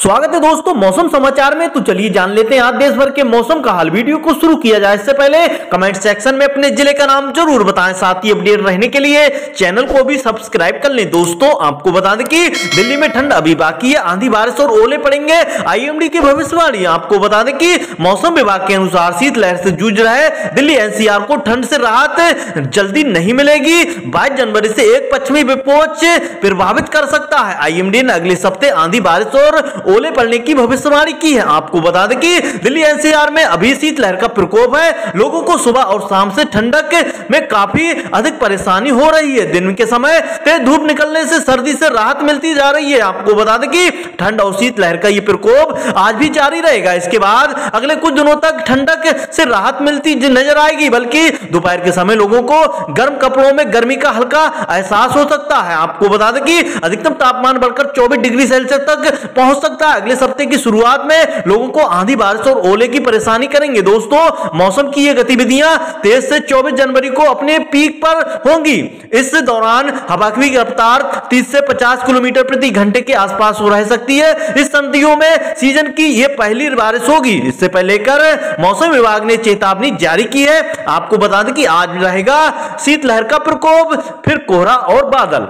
स्वागत है दोस्तों मौसम समाचार में। तो चलिए जान लेते हैं आज देश भर के मौसम का हाल। वीडियो को शुरू किया जाए इससे पहले कमेंट सेक्शन में अपने जिले का नाम जरूर बताएं। साथ ही अपडेट रहने के लिए चैनल को भी सब्सक्राइब कर लें। दोस्तों आपको बता दें कि दिल्ली में ठंड अभी बाकी है, आंधी बारिश और ओले पड़ेंगे। आईएमडी की भविष्यवाणी। आपको बता दें कि मौसम विभाग के अनुसार शीतलहर से जूझ रहे दिल्ली एनसीआर को ठंड से राहत जल्दी नहीं मिलेगी। 22 जनवरी से एक पश्चिमी विक्षोभ प्रभावित कर सकता है। आईएमडी ने अगले सप्ताह आंधी बारिश और ओले पड़ने की भविष्यवाणी की है। आपको बता दें कि दिल्ली एनसीआर में अभी शीतलहर का प्रकोप है। लोगों को सुबह और शाम से ठंडक में काफी अधिक परेशानी हो रही है। दिन के समय तेज धूप निकलने से सर्दी से राहत मिलती जा रही है। आपको बता दें कि ठंड और शीतलहर का यह प्रकोप आज भी जारी रहेगा। इसके बाद अगले कुछ दिनों तक ठंडक से राहत मिलती नजर आएगी, बल्कि दोपहर के समय लोगों को गर्म कपड़ों में गर्मी का हल्का एहसास हो सकता है। आपको बता दें कि अधिकतम तापमान बढ़कर 24 डिग्री सेल्सियस तक पहुंच सकता है। अगले सप्ताह की शुरुआत में लोगों को आंधी बारिश और ओले की परेशानी करेंगे। दोस्तों मौसम की ये गतिविधियां 23 से 24 जनवरी को अपने पीक पर होंगी। इस दौरान हवा की रफ्तार 30 से 50 किलोमीटर प्रति घंटे के आसपास हो रह सकती है। इस सर्दियों में सीजन की यह पहली बारिश होगी। इससे पहले लेकर मौसम विभाग ने चेतावनी जारी की है। आपको बता दें कि आज रहेगा शीतलहर का प्रकोप, फिर कोहरा और बादल।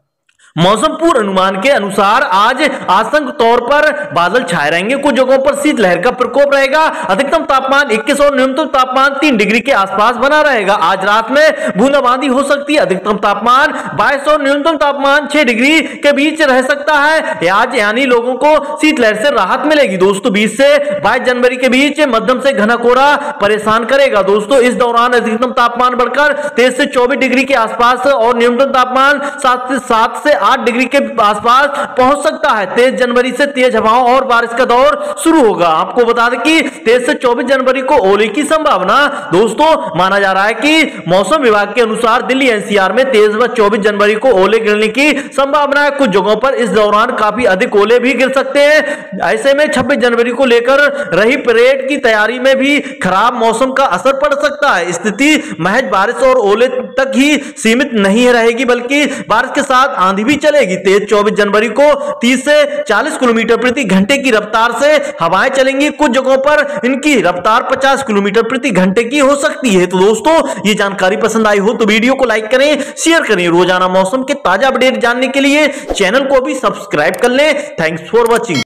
मौसम पूर्वानुमान के अनुसार आज आंशिक तौर पर बादल छाए रहेंगे। कुछ जगहों पर शीतलहर का प्रकोप रहेगा। अधिकतम तापमान 21 और न्यूनतम तापमान 3 डिग्री के आसपास बना रहेगा। आज रात में बूंदाबांदी हो सकती है। अधिकतम तापमान 22 और न्यूनतम तापमान 6 डिग्री के बीच रह सकता है। आज यानी लोगों को शीतलहर से राहत मिलेगी। दोस्तों 20 से 22 जनवरी के बीच मध्यम से घना कोहरा परेशान करेगा। दोस्तों इस दौरान अधिकतम तापमान बढ़कर 23 से 24 डिग्री के आसपास और न्यूनतम तापमान 7 से 8 डिग्री के आसपास पहुंच सकता है। 23 जनवरी से तेज हवाओं और बारिश का दौर शुरू होगा। आपको बता दें कि 23 से 24 जनवरी को ओले की संभावना। दोस्तों माना जा रहा है कि मौसम विभाग के अनुसार दिल्ली एनसीआर में 23 व 24 जनवरी को ओले गिरने की संभावना है। कुछ जगहों पर इस दौरान काफी अधिक ओले भी गिर सकते हैं। ऐसे में 26 जनवरी को लेकर रही परेड की तैयारी में भी खराब मौसम का असर पड़ सकता है। स्थिति महज बारिश और ओले तक ही सीमित नहीं रहेगी, बल्कि बारिश के साथ आंधी भी चलेगी। तेज 24 जनवरी को 30 से 40 किलोमीटर प्रति घंटे की रफ्तार से हवाएं चलेंगी। कुछ जगहों पर इनकी रफ्तार 50 किलोमीटर प्रति घंटे की हो सकती है। तो दोस्तों ये जानकारी पसंद आई हो तो वीडियो को लाइक करें, शेयर करें। रोजाना मौसम के ताजा अपडेट जानने के लिए चैनल को भी सब्सक्राइब कर लें। Thanks for watching.